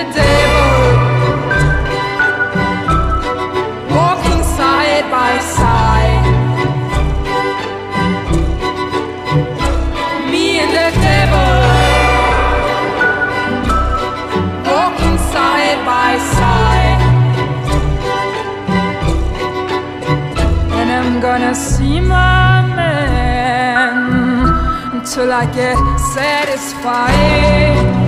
devil, walking side by side. Me and the devil, walking side by side. And I'm gonna see my man till I get satisfied.